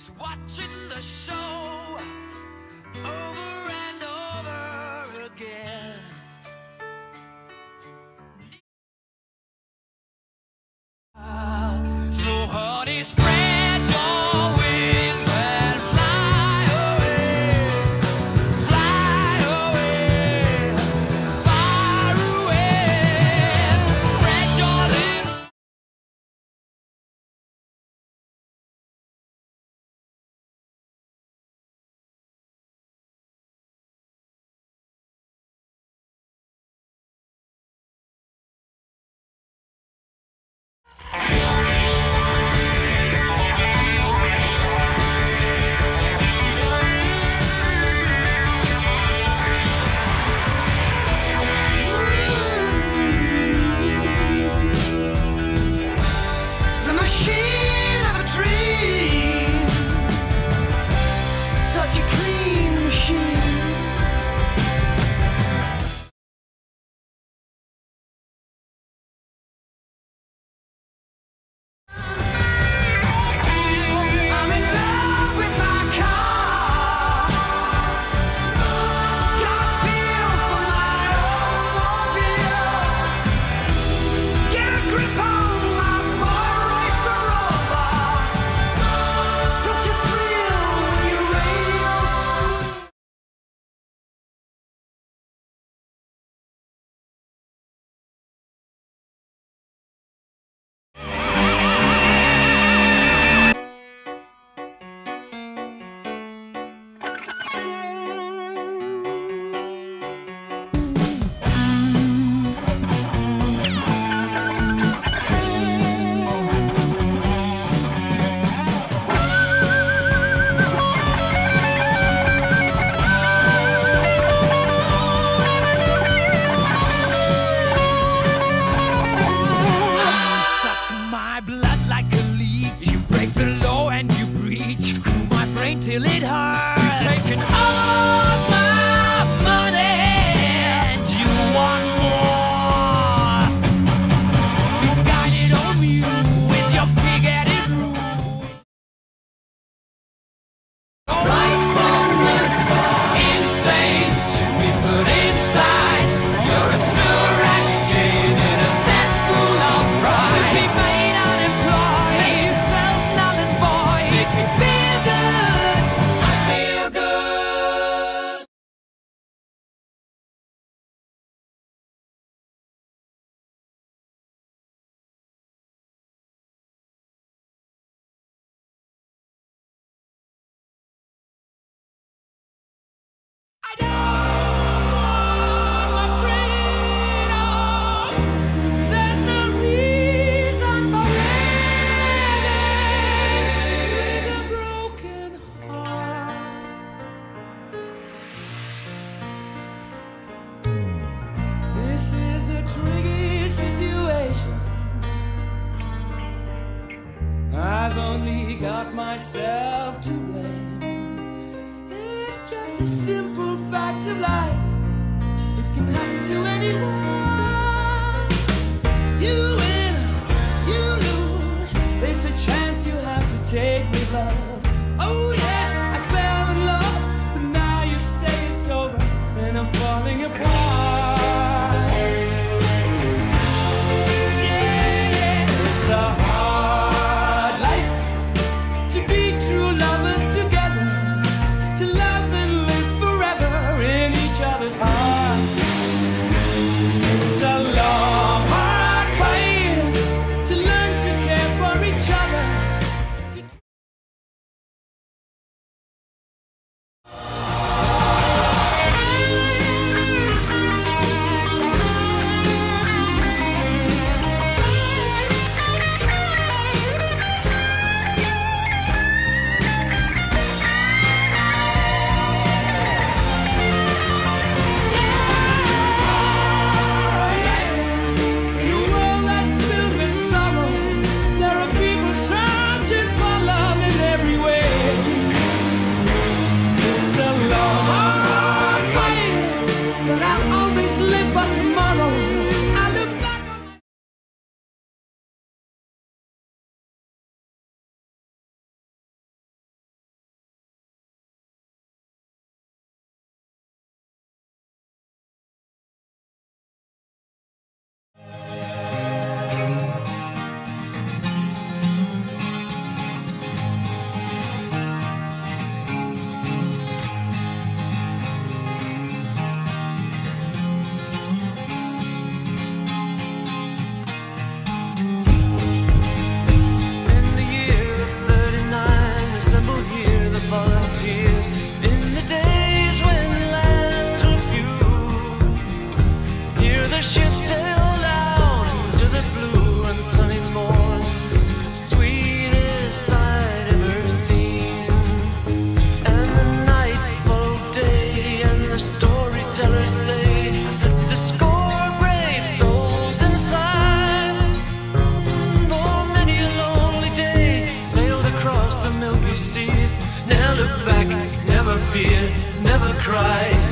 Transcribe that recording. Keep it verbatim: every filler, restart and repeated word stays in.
just watching the show over and over again. So honey, spread your wings and fly away, fly away, far away. Spread your little the machine of a dream, such a clean machine. I'm in love with my car. Got a feel for my automobile. Get a grip on my boy racer robot. Such a thrill when your radio screams. Suck my blood like a leech. You break the law and you breach. Screw my brain till it hurts. You've taken all my money and you want more. Misguided on you with your pig-headed rule. Like boneless, insane, should be put inside. You're a surrogate in a cesspool of pride. Should be made unemployed, make yourself null and void. Make me feel good, I feel good. I know my freedom. There's no reason for living with a broken heart. This is a tricky situation. I've only got myself to blame. It's just a simple fact of life. It can happen to anyone. You win, you lose. There's a chance you have to take with love. Oh yeah, I fell in love, but now you say it's over, and I'm falling apart. Yeah, yeah, it's a hard life to be true lovers together, to love and live forever in each other's hearts. It's a long, hard fight to learn to care for each other. cry.